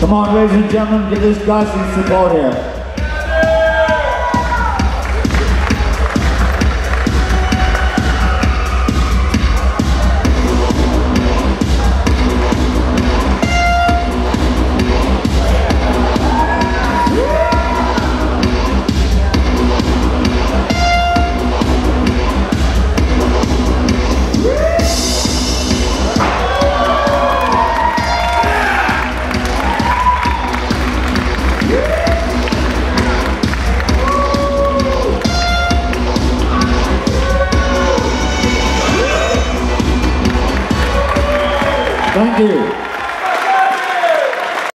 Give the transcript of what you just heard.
Come on, ladies and gentlemen, give this guy some support here. Thank you.